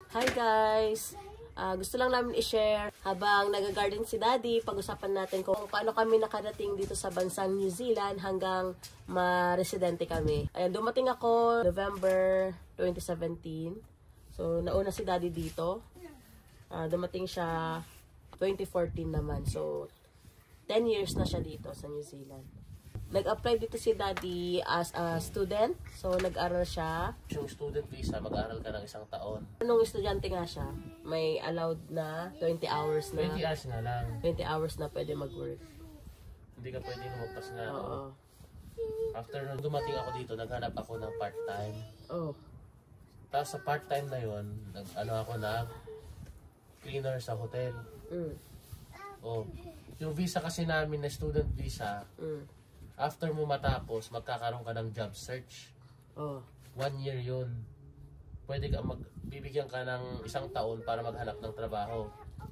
Hi guys! Gusto lang namin i-share habang nag-garden si Daddy, pag-usapan natin kung paano kami nakarating dito sa bansang New Zealand hanggang ma-residente kami. Ayan, dumating ako November 2017. So, nauna si Daddy dito. Dumating siya 2014 naman. So, 10 years na siya dito sa New Zealand. Nag-apply dito si Daddy as a student. So, nag-aral siya. Yung student visa, mag-aaral ka ng isang taon. Nung estudyante nga siya, may allowed na 20 hours na. 20 hours nga lang. 20 hours na pwede mag-work. Hindi ka pwede lumagpas na. Oo. After nung dumating ako dito, naghanap ako ng part-time. Oh. Tapos sa part-time na yun, ako na cleaner sa hotel. Oh. Yung visa kasi namin na student visa, after mo matapos, magkakaroon ka ng job search. Oh. 1 year yun. Pwede ka bibigyan ka ng isang taon para maghanap ng trabaho.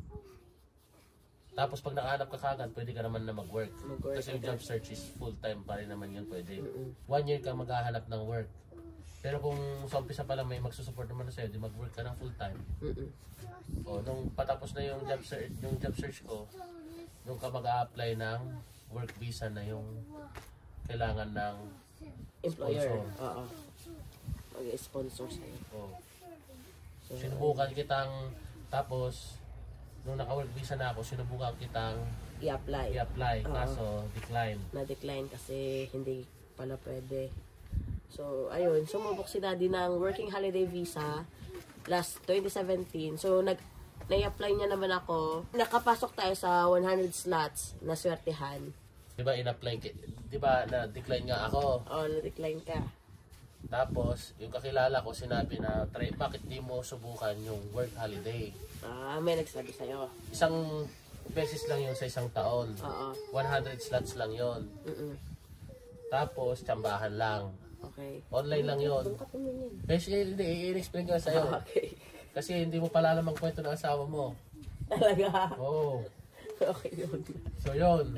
Tapos pag nakahanap ka kagad, pwede ka naman na mag-work. Kasi yung job search is full-time pa rin naman yun, pwede. 1 year ka maghahanap ng work. Pero kung sa umpisa pa lang may magsusupport naman na sa'yo, di mag-work ka ng full-time. O, nung patapos na yung job search ko, nung ka mag-a-apply ng work visa na yung kailangan ng Employer. sponsor. Oo. Mag-sponsor sa'yo. Oh. Sinubukan kitang, tapos, nung naka-work visa na ako, sinubukan kitang i-apply. Kaso, decline. Na-decline kasi hindi pala pwede. So, ayun. Sumubok si Daddy ng working holiday visa last 2017. So, na-apply niya naman ako. Nakapasok tayo sa 100 slots na swertihan. Diba na-decline nga ako. Oo, na-decline ka. Tapos, yung kakilala ko sinabi na, bakit di mo subukan yung work holiday? May nagsabi sa'yo. Isang beses lang yun sa isang taon. Oo. 100 slots lang yun. Tapos, tsambahan lang. Okay. Online lang yun. Kasi hindi, i-explain ko sa'yo. Okay. Kasi hindi mo pala alam ang kwento ng asawa mo. Talaga? Oo. Okay yun. So, yun.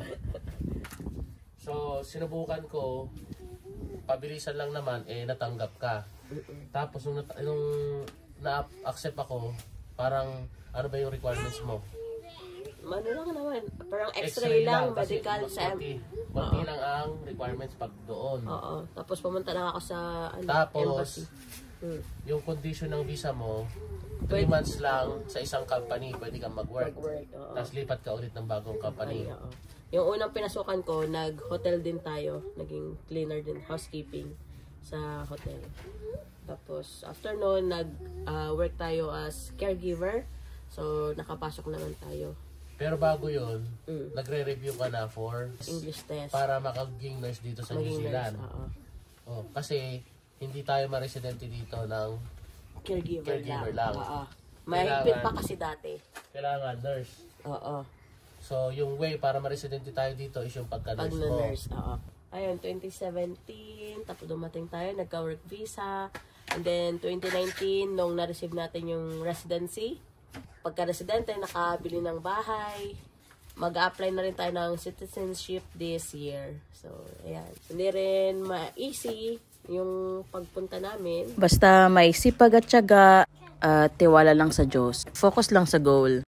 So, sinubukan ko, pabilisan lang naman, natanggap ka. Tapos, nung na-accept ako, parang, ano ba yung requirements mo? Ano lang naman, parang x-ray lang, medical, sa Konti lang ang requirements pag doon. Oo. Tapos, pumunta lang ako sa Tapos, embassy. yung condition ng visa mo, 3 months lang sa isang company, pwede kang mag-work. Tapos lipat ka ulit ng bagong company. Ay, yung unang pinasukan ko, nag-hotel din tayo. Naging cleaner din, housekeeping sa hotel. Tapos, after noon, nag-work tayo as caregiver. So, nakapasok naman tayo. Pero bago yun, nagre-review ka na for English test. para makaging nurse dito sa New Zealand. Oh, kasi, hindi tayo ma-residente dito ng Caregiver lang. lang. Mahigpit pa kasi dati. Kailangan nurse. Oo. So, yung way para ma-residente tayo dito is yung pagka-nurse mo. Pag-nurse, oo. Ayun, 2017, tapos dumating tayo, nagka-work visa. And then, 2019, nung na-receive natin yung residency, pagka-residente, nakabili ng bahay. Mag-a-apply na rin tayo ng citizenship this year. So, ayan. Hindi rin ma-easy yung pagpunta namin. Basta may sipag at tiyaga at tiwala lang sa Diyos. Focus lang sa goal.